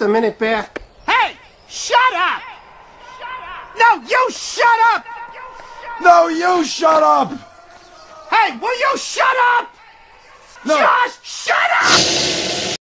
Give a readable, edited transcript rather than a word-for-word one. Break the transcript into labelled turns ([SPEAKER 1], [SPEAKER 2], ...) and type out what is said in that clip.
[SPEAKER 1] Just a minute, Bear.
[SPEAKER 2] Hey! Shut up! No, you shut up!
[SPEAKER 3] No, you shut up!
[SPEAKER 2] Hey, will you shut up?
[SPEAKER 3] No.
[SPEAKER 2] Just